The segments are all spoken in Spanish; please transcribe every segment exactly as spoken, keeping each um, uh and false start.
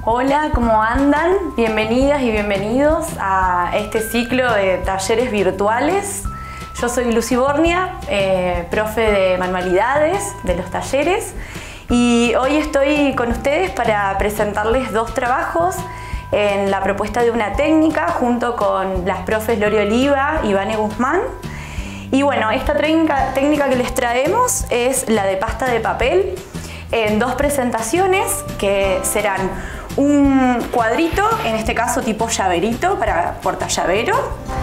Hola, ¿cómo andan? Bienvenidas y bienvenidos a este ciclo de talleres virtuales. Yo soy Lucy Bornia, eh, profe de manualidades de los talleres, y hoy estoy con ustedes para presentarles dos trabajos en la propuesta de una técnica junto con las profes Lore Oliva y Vane Guzmán. Y bueno, esta técnica, técnica que les traemos es la de pasta de papel en dos presentaciones que serán un cuadrito, en este caso tipo llaverito para portallavero,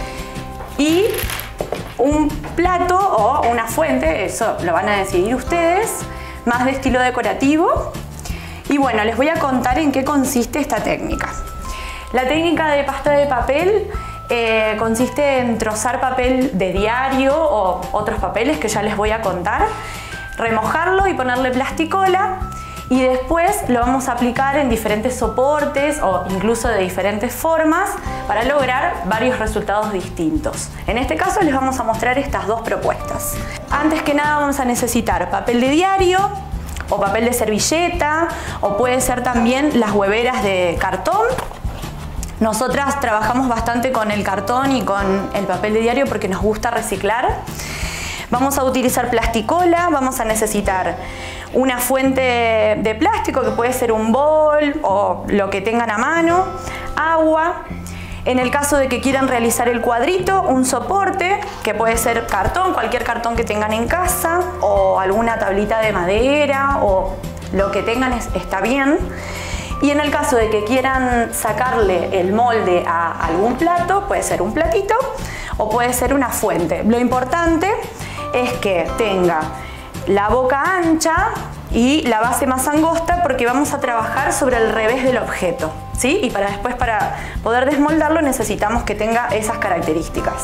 y un plato o una fuente, eso lo van a decidir ustedes, más de estilo decorativo. Y bueno, les voy a contar en qué consiste esta técnica. La técnica de pasta de papel eh, consiste en trozar papel de diario o otros papeles que ya les voy a contar, remojarlo y ponerle plasticola, y después lo vamos a aplicar en diferentes soportes o incluso de diferentes formas para lograr varios resultados distintos. En este caso les vamos a mostrar estas dos propuestas. Antes que nada vamos a necesitar papel de diario o papel de servilleta, o puede ser también las hueveras de cartón. Nosotras trabajamos bastante con el cartón y con el papel de diario porque nos gusta reciclar. Vamos a utilizar plasticola, vamos a necesitar una fuente de plástico que puede ser un bol o lo que tengan a mano, agua. En el caso de que quieran realizar el cuadrito, un soporte que puede ser cartón, cualquier cartón que tengan en casa, o alguna tablita de madera, o lo que tengan está bien. Y en el caso de que quieran sacarle el molde a algún plato, puede ser un platito o puede ser una fuente. Lo importante es que tenga la boca ancha y la base más angosta, porque vamos a trabajar sobre el revés del objeto, ¿sí? Y para después, para poder desmoldarlo, necesitamos que tenga esas características.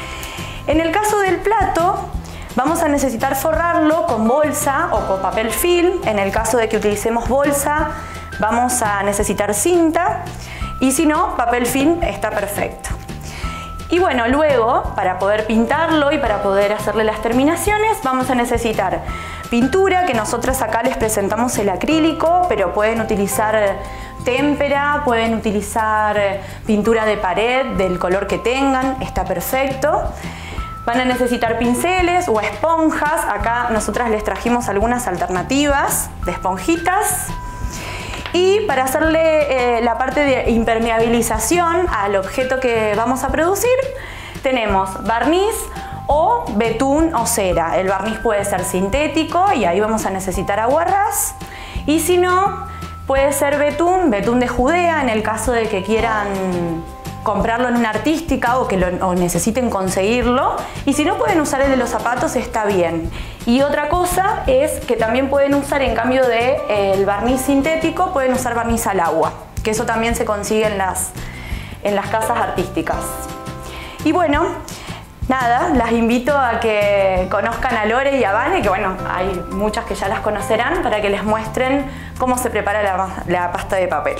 En el caso del plato, vamos a necesitar forrarlo con bolsa o con papel film. En el caso de que utilicemos bolsa, vamos a necesitar cinta, y si no, papel film está perfecto. Y bueno, luego, para poder pintarlo y para poder hacerle las terminaciones, vamos a necesitar pintura, que nosotros acá les presentamos el acrílico, pero pueden utilizar témpera, pueden utilizar pintura de pared del color que tengan, está perfecto. Van a necesitar pinceles o esponjas. Acá nosotras les trajimos algunas alternativas de esponjitas. Y para hacerle eh, la parte de impermeabilización al objeto que vamos a producir, tenemos barniz o betún o cera. El barniz puede ser sintético y ahí vamos a necesitar aguarrás. Y si no, puede ser betún, betún de Judea, en el caso de que quieran comprarlo en una artística o que lo, o necesiten conseguirlo. Y si no, pueden usar el de los zapatos, está bien. Y otra cosa es que también pueden usar, en cambio de eh, el barniz sintético, pueden usar barniz al agua, que eso también se consigue en las, en las casas artísticas. Y bueno, nada, las invito a que conozcan a Lore y a Vane, que bueno, hay muchas que ya las conocerán, para que les muestren cómo se prepara la, la pasta de papel.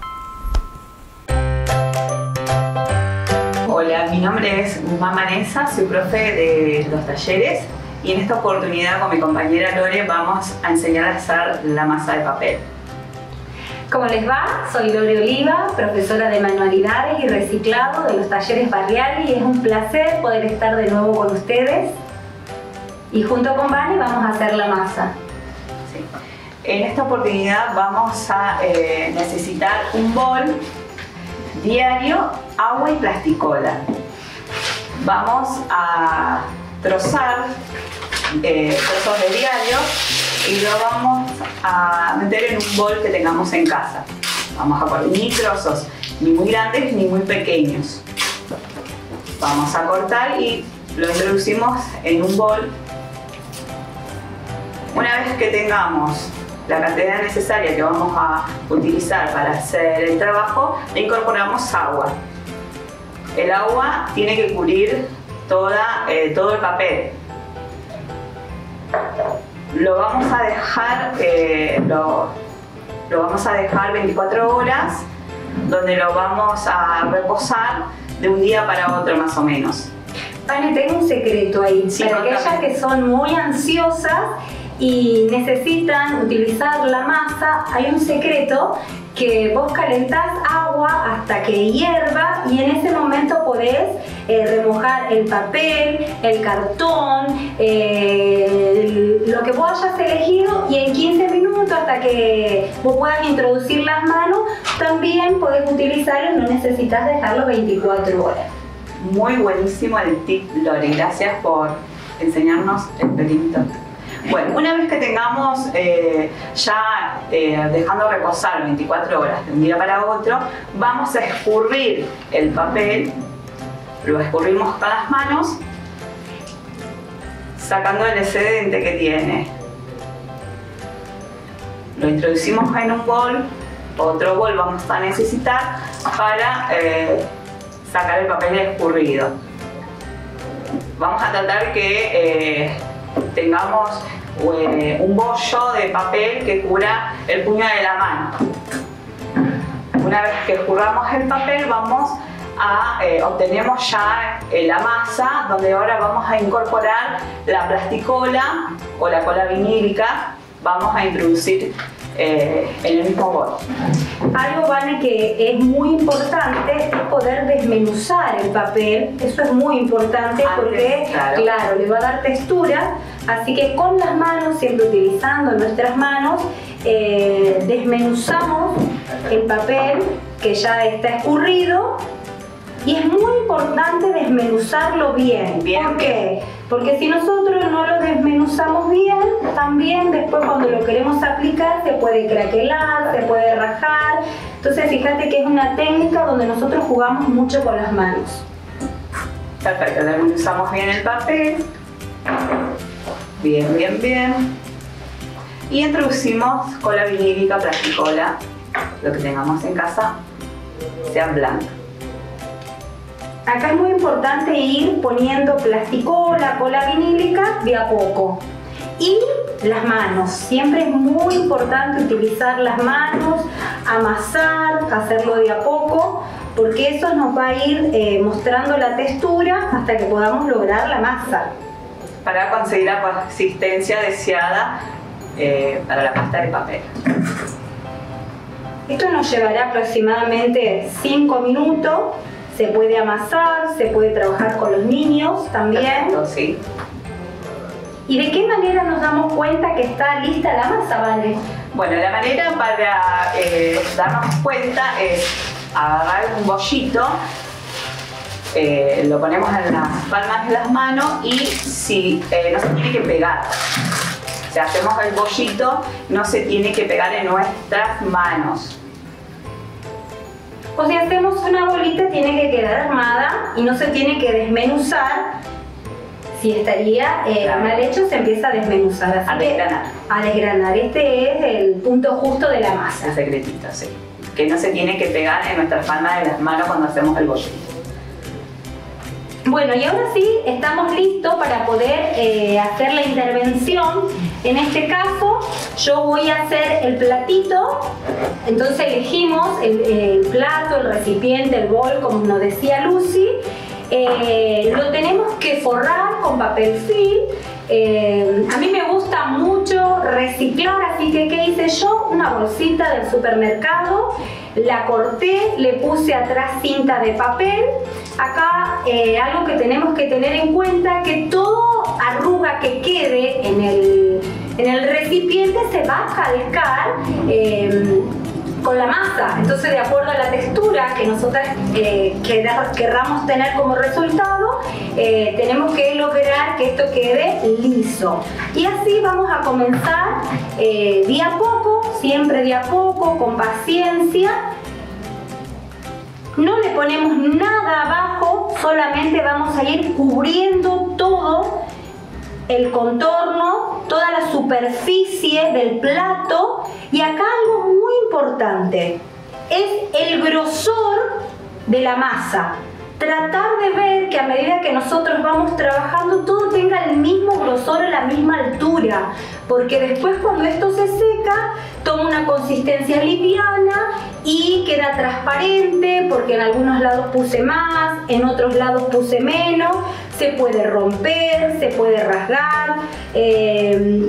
Hola, mi nombre es Guzmán Vanessa, soy profe de los talleres, y en esta oportunidad con mi compañera Lore vamos a enseñar a hacer la masa de papel. ¿Cómo les va? Soy Lore Oliva, profesora de manualidades y reciclado de los talleres barriales, y es un placer poder estar de nuevo con ustedes. Y junto con Vane vamos a hacer la masa. Sí. En esta oportunidad vamos a eh, necesitar un bol, diario, agua y plasticola. Vamos a trozar eh, trozos de diario y lo vamos a meter en un bol que tengamos en casa. Vamos a poner ni trozos ni muy grandes ni muy pequeños. Vamos a cortar y lo introducimos en un bol. Una vez que tengamos la cantidad necesaria que vamos a utilizar para hacer el trabajo, le incorporamos agua. El agua tiene que cubrir toda, eh, todo el papel. Lo vamos a dejar, eh, lo, lo vamos a dejar veinticuatro horas, donde lo vamos a reposar de un día para otro más o menos. Vane, tengo un secreto ahí, Sí, para contame. aquellas que son muy ansiosas y necesitan utilizar la masa, hay un secreto que vos calentás agua hasta que hierva y en ese momento podés eh, remojar el papel, el cartón, eh, el, lo que vos hayas elegido y en quince minutos hasta que vos puedas introducir las manos también podés utilizarlo, no necesitas dejarlo veinticuatro horas. Muy buenísimo el tip, Lore, gracias por enseñarnos el perimito. Bueno, una vez que tengamos eh, ya eh, dejando reposar veinticuatro horas de un día para otro, vamos a escurrir el papel, lo escurrimos con las manos, sacando el excedente que tiene. Lo introducimos en un bol, otro bol vamos a necesitar para eh, sacar el papel escurrido. Vamos a tratar que eh, tengamos eh, un bollo de papel que cubra el puño de la mano. Una vez que escurramos el papel vamos a eh, obtenemos ya eh, la masa, donde ahora vamos a incorporar la plasticola o la cola vinílica. Vamos a introducir eh, en el mismo bol. Algo, Vane, que es muy importante es poder desmenuzar el papel. Eso es muy importante Antes, porque, claro. claro, le va a dar textura. Así que con las manos, siempre utilizando nuestras manos, eh, desmenuzamos el papel que ya está escurrido. Y es muy importante desmenuzarlo bien. Bien. ¿Por qué? Porque si nosotros no lo desmenuzamos bien, también después cuando lo queremos aplicar se puede craquelar, se puede rajar. Entonces fíjate que es una técnica donde nosotros jugamos mucho con las manos. Perfecto, desmenuzamos bien el papel. Bien, bien, bien. Y introducimos cola vinílica, plasticola, lo que tengamos en casa, sea blanca. Acá es muy importante ir poniendo plasticola, cola vinílica de a poco. Y las manos, siempre es muy importante utilizar las manos, amasar, hacerlo de a poco, porque eso nos va a ir eh, mostrando la textura hasta que podamos lograr la masa. Para conseguir la consistencia deseada eh, para la pasta de papel. Esto nos llevará aproximadamente cinco minutos. Se puede amasar, se puede trabajar con los niños también. Perfecto, sí. ¿Y de qué manera nos damos cuenta que está lista la masa, Vale? Bueno, la manera para eh, darnos cuenta es agarrar un bollito, eh, lo ponemos en las palmas de las manos y si eh, no se tiene que pegar. Si hacemos el bollito, no se tiene que pegar en nuestras manos. O si hacemos una bolita tiene que quedar armada y no se tiene que desmenuzar. Si estaría eh, Claro. mal hecho, se empieza a desmenuzar. Así A que, desgranar. a desgranar. Este es el punto justo de la masa. El secretito, sí. Que no se tiene que pegar en nuestras palmas de las manos cuando hacemos el bollito. Bueno, y ahora sí estamos listos para poder eh, hacer la intervención. En este caso, yo voy a hacer el platito. Entonces elegimos el, el plato, el recipiente, el bol, como nos decía Lucy. Eh, lo tenemos que forrar con papel film. Eh, a mí me gusta mucho reciclar, así que ¿qué hice yo? Una bolsita del supermercado, la corté, le puse atrás cinta de papel. Acá eh, algo que tenemos que tener en cuenta, que todo arruga que quede en el, en el recipiente se va a calcar eh, con la masa. Entonces, de acuerdo a la textura que nosotras eh, querramos tener como resultado, eh, tenemos que lograr que esto quede liso. Y así vamos a comenzar eh, de a poco, siempre de a poco, con paciencia. No le ponemos nada abajo, solamente vamos a ir cubriendo todo el contorno, toda la superficie del plato. Y acá algo muy importante es el grosor de la masa. Tratar de ver que a medida que nosotros vamos trabajando todo tenga el mismo grosor, la misma altura, porque después cuando esto se seca toma una consistencia liviana y queda transparente, porque en algunos lados puse más, en otros lados puse menos, se puede romper, se puede rasgar. Eh,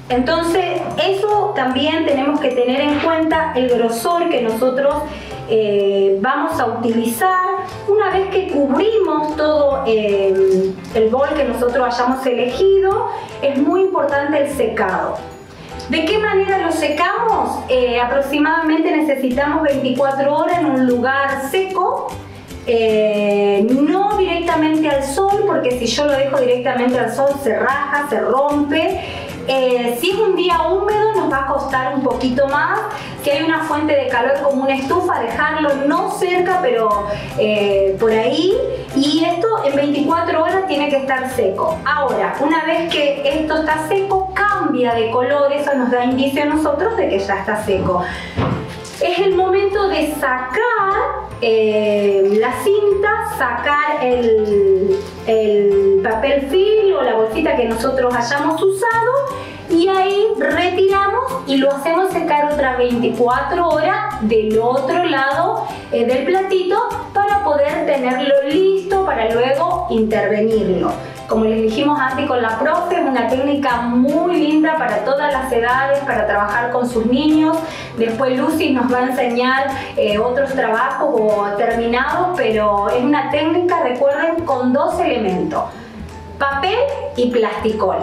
Entonces, eso también tenemos que tener en cuenta el grosor que nosotros eh, vamos a utilizar. Una vez que cubrimos todo eh, el bol que nosotros hayamos elegido, es muy importante el secado. ¿De qué manera lo secamos? Eh, aproximadamente necesitamos veinticuatro horas en un lugar seco. Eh, no directamente al sol, porque si yo lo dejo directamente al sol se raja, se rompe. Eh, si es un día húmedo nos va a costar un poquito más. Si hay una fuente de calor como una estufa, dejarlo no cerca, pero eh, por ahí. Y esto en veinticuatro horas tiene que estar seco. Ahora, una vez que esto está seco, cambia de color. Eso nos da indicio a nosotros de que ya está seco. Es el momento de sacar eh, la cinta, sacar el, el papel film o la bolsita que nosotros hayamos usado, y ahí retiramos y lo hacemos secar otras veinticuatro horas del otro lado eh, del platito para poder tenerlo listo para luego intervenirlo. Como les dijimos antes con la profe, es una técnica muy linda para todas las edades, para trabajar con sus niños. Después Lucy nos va a enseñar eh, otros trabajos o terminados, pero es una técnica, recuerden, con dos elementos: papel y plasticola.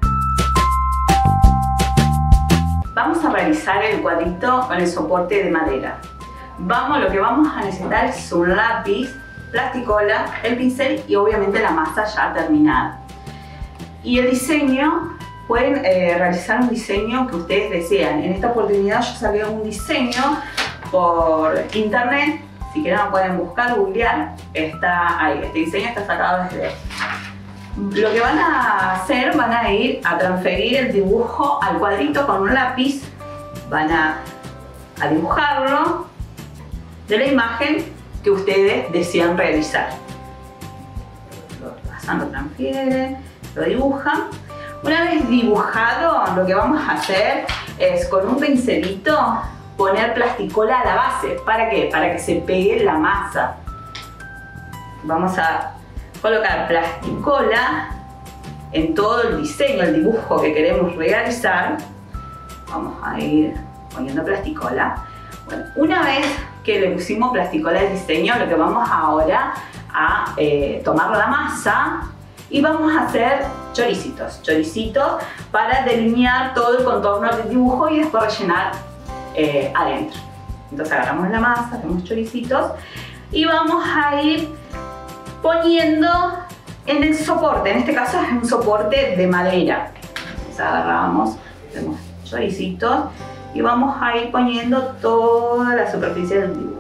Vamos a realizar el cuadrito con el soporte de madera. Vamos, lo que vamos a necesitar es un lápiz, plasticola, el pincel y obviamente la masa ya terminada. Y el diseño, pueden eh, realizar un diseño que ustedes desean. En esta oportunidad yo saqué un diseño por internet. Si quieren lo pueden buscar, googlear. Está ahí, este diseño está sacado desde... Lo que van a hacer, van a ir a transferir el dibujo al cuadrito con un lápiz. Van a, a dibujarlo de la imagen que ustedes desean realizar. Lo pasan, lo transfieren, lo dibujan. Una vez dibujado, lo que vamos a hacer es con un pincelito poner plasticola a la base. ¿Para qué? Para que se pegue la masa. Vamos a colocar plasticola en todo el diseño, el dibujo que queremos realizar. Vamos a ir poniendo plasticola. Bueno, una vez que le pusimos plasticola al diseño, lo que vamos ahora a eh, tomar la masa y vamos a hacer choricitos, choricitos para delinear todo el contorno del dibujo y después rellenar eh, adentro. Entonces agarramos la masa, hacemos choricitos y vamos a ir poniendo en el soporte. En este caso es un soporte de madera. Entonces agarramos, hacemos choricitos y vamos a ir poniendo toda la superficie del dibujo.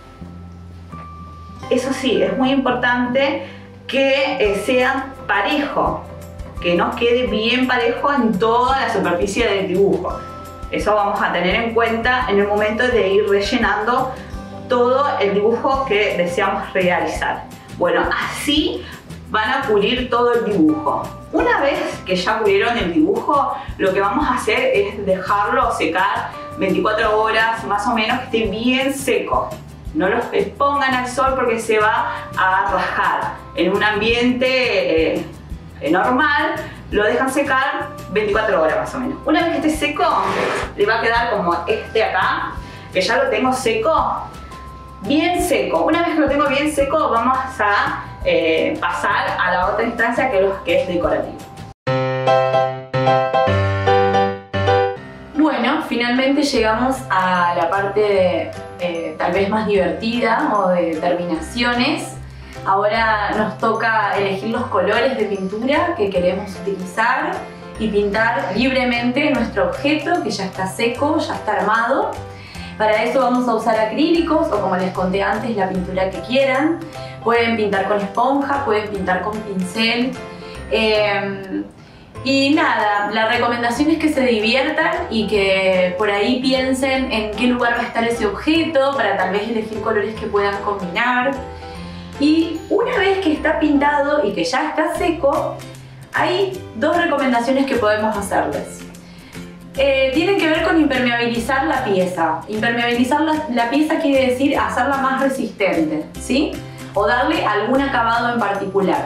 Eso sí, es muy importante que eh, sea parejo, que nos quede bien parejo en toda la superficie del dibujo. Eso vamos a tener en cuenta en el momento de ir rellenando todo el dibujo que deseamos realizar. Bueno, así van a pulir todo el dibujo. Una vez que ya pulieron el dibujo, lo que vamos a hacer es dejarlo secar veinticuatro horas, más o menos, que esté bien seco. No los expongan al sol porque se va a rajar. En un ambiente eh, normal, lo dejan secar veinticuatro horas más o menos. Una vez que esté seco, le va a quedar como este acá, que ya lo tengo seco, bien seco. Una vez que lo tengo bien seco, vamos a eh, pasar a la otra instancia que, los, que es decorativo. Bueno, finalmente llegamos a la parte eh, tal vez más divertida o de terminaciones. Ahora nos toca elegir los colores de pintura que queremos utilizar y pintar libremente nuestro objeto que ya está seco, ya está armado. Para eso vamos a usar acrílicos o, como les conté antes, la pintura que quieran. Pueden pintar con esponja, pueden pintar con pincel. Eh, y nada, la recomendación es que se diviertan y que por ahí piensen en qué lugar va a estar ese objeto para tal vez elegir colores que puedan combinar. Y una vez que está pintado y que ya está seco, hay dos recomendaciones que podemos hacerles. Eh, tienen que ver con impermeabilizar la pieza. Impermeabilizar la, la pieza quiere decir hacerla más resistente, ¿sí? O darle algún acabado en particular.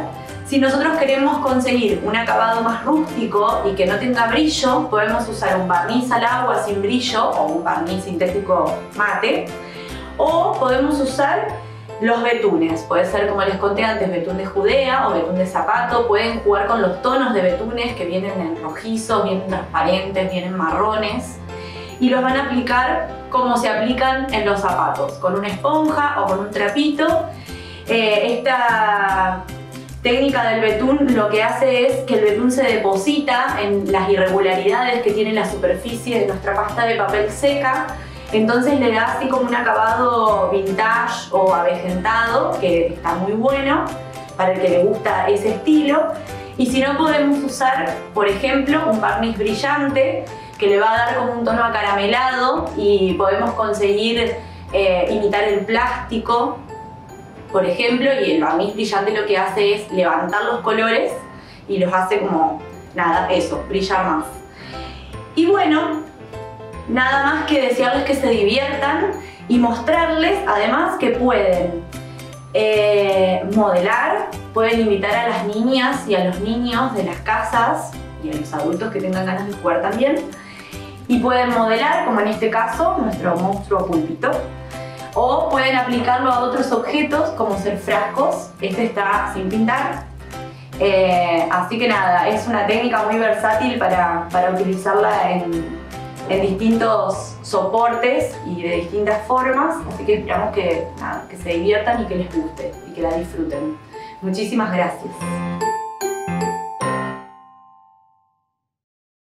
Si nosotros queremos conseguir un acabado más rústico y que no tenga brillo, podemos usar un barniz al agua sin brillo o un barniz sintético mate, o podemos usar los betunes. Puede ser, como les conté antes, betún de Judea o betún de zapato. Pueden jugar con los tonos de betunes que vienen en rojizos, vienen transparentes, vienen marrones, y los van a aplicar como se aplican en los zapatos, con una esponja o con un trapito. Eh, esta técnica del betún lo que hace es que el betún se deposita en las irregularidades que tiene la superficie de nuestra pasta de papel seca, entonces le da así como un acabado vintage o avejentado, que está muy bueno para el que le gusta ese estilo. Y si no, podemos usar, por ejemplo, un barniz brillante que le va a dar como un tono acaramelado, y podemos conseguir eh, imitar el plástico, por ejemplo, y el barniz brillante lo que hace es levantar los colores y los hace como, nada, eso, brillar más. Y bueno, nada más que desearles que se diviertan y mostrarles además que pueden eh, modelar, pueden invitar a las niñas y a los niños de las casas y a los adultos que tengan ganas de jugar también, y pueden modelar, como en este caso, nuestro monstruo pulpito, o pueden aplicarlo a otros objetos como ser frascos. Este está sin pintar, eh, así que nada, es una técnica muy versátil para, para utilizarla en, en distintos soportes y de distintas formas, así que esperamos que, nada, que se diviertan y que les guste y que la disfruten. Muchísimas gracias.